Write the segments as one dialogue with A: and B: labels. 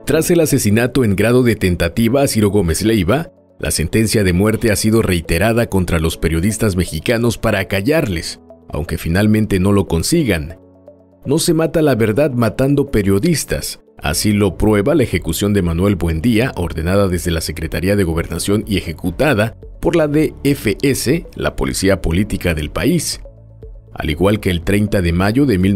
A: Tras el asesinato en grado de tentativa a Ciro Gómez Leiva, la sentencia de muerte ha sido reiterada contra los periodistas mexicanos para acallarles, aunque finalmente no lo consigan. No se mata la verdad matando periodistas. Así lo prueba la ejecución de Manuel Buendía, ordenada desde la Secretaría de Gobernación y ejecutada por la DFS, la policía política del país. Al igual que el 30 de mayo de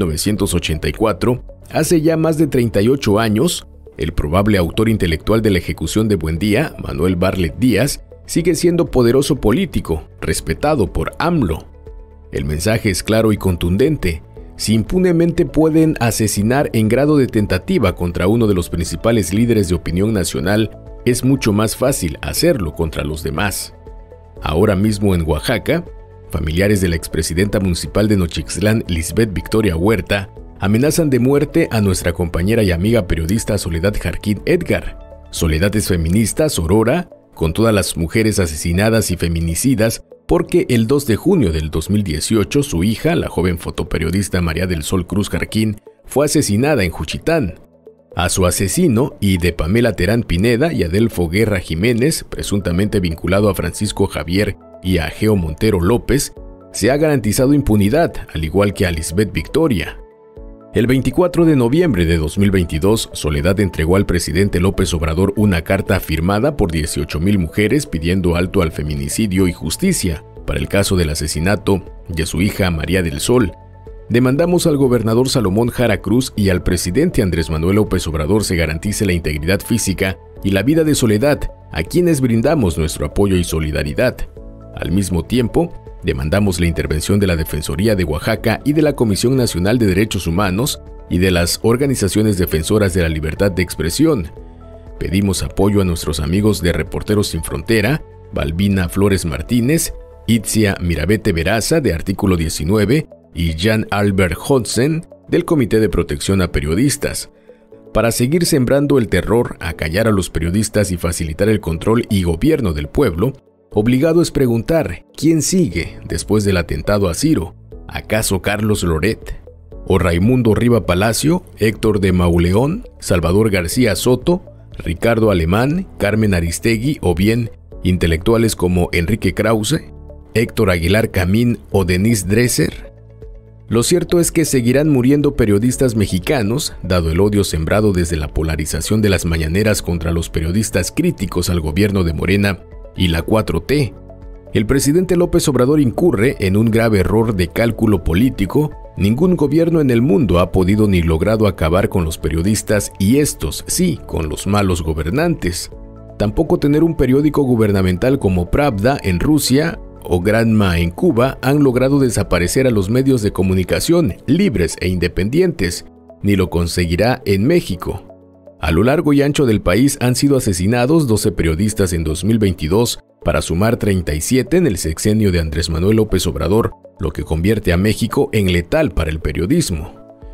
A: 1984, hace ya más de 38 años, el probable autor intelectual de la ejecución de Buendía, Manuel Barlet Díaz, sigue siendo poderoso político, respetado por AMLO. El mensaje es claro y contundente. Si impunemente pueden asesinar en grado de tentativa contra uno de los principales líderes de opinión nacional, es mucho más fácil hacerlo contra los demás. Ahora mismo en Oaxaca, familiares de la expresidenta municipal de Nochixtlán, Lisbeth Victoria Huerta, amenazan de muerte a nuestra compañera y amiga periodista Soledad Jarquín Edgar. Soledad es feminista, sorora, con todas las mujeres asesinadas y feminicidas, porque el 2 de junio del 2018 su hija, la joven fotoperiodista María del Sol Cruz Jarquín, fue asesinada en Juchitán. A su asesino, y de Pamela Terán Pineda y Adelfo Guerra Jiménez, presuntamente vinculado a Francisco Javier y a Geo Montero López, se ha garantizado impunidad, al igual que a Lisbeth Victoria. El 24 de noviembre de 2022, Soledad entregó al presidente López Obrador una carta firmada por 18,000 mujeres pidiendo alto al feminicidio y justicia para el caso del asesinato de su hija María del Sol. Demandamos al gobernador Salomón Jara Cruz y al presidente Andrés Manuel López Obrador se garantice la integridad física y la vida de Soledad, a quienes brindamos nuestro apoyo y solidaridad. Al mismo tiempo, demandamos la intervención de la Defensoría de Oaxaca y de la Comisión Nacional de Derechos Humanos y de las organizaciones defensoras de la libertad de expresión. Pedimos apoyo a nuestros amigos de Reporteros Sin Frontera, Balbina Flores Martínez, Itzia Mirabete Veraza de Artículo 19 y Jan Albert Hodgson del Comité de Protección a Periodistas, para seguir sembrando el terror, acallar a los periodistas y facilitar el control y gobierno del pueblo. Obligado es preguntar, ¿quién sigue después del atentado a Ciro? ¿Acaso Carlos Loret? ¿O Raimundo Riva Palacio, Héctor de Mauleón, Salvador García Soto, Ricardo Alemán, Carmen Aristegui o bien intelectuales como Enrique Krause, Héctor Aguilar Camín o Denise Dresser? Lo cierto es que seguirán muriendo periodistas mexicanos, dado el odio sembrado desde la polarización de las mañaneras contra los periodistas críticos al gobierno de Morena y la 4T. El presidente López Obrador incurre en un grave error de cálculo político. Ningún gobierno en el mundo ha podido ni logrado acabar con los periodistas y estos, sí, con los malos gobernantes. Tampoco tener un periódico gubernamental como Pravda en Rusia o Granma en Cuba han logrado desaparecer a los medios de comunicación libres e independientes, ni lo conseguirá en México. A lo largo y ancho del país han sido asesinados 12 periodistas en 2022, para sumar 37 en el sexenio de Andrés Manuel López Obrador, lo que convierte a México en letal para el periodismo.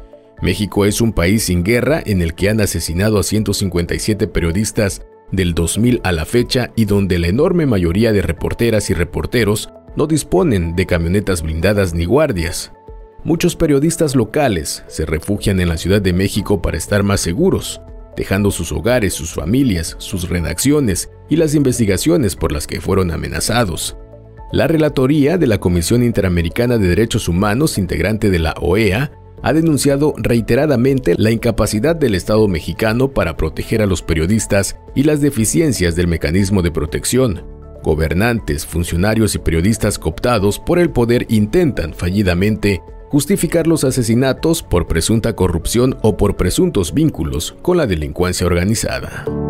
A: México es un país sin guerra en el que han asesinado a 157 periodistas del 2000 a la fecha y donde la enorme mayoría de reporteras y reporteros no disponen de camionetas blindadas ni guardias. Muchos periodistas locales se refugian en la Ciudad de México para estar más seguros, dejando sus hogares, sus familias, sus redacciones y las investigaciones por las que fueron amenazados. La relatoría de la Comisión Interamericana de Derechos Humanos, integrante de la OEA, ha denunciado reiteradamente la incapacidad del Estado mexicano para proteger a los periodistas y las deficiencias del mecanismo de protección. Gobernantes, funcionarios y periodistas cooptados por el poder intentan fallidamente justificar los asesinatos por presunta corrupción o por presuntos vínculos con la delincuencia organizada.